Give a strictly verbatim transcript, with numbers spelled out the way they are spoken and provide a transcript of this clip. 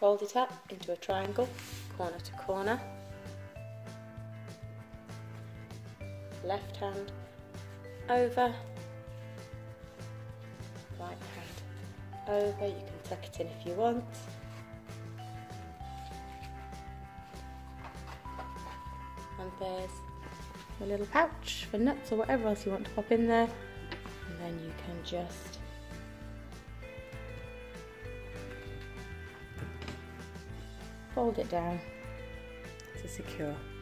fold it up into a triangle, corner to corner. Left hand over, right hand over. You can tuck it in if you want. And there's a little pouch for nuts or whatever else you want to pop in there. And then you can just fold it down to secure.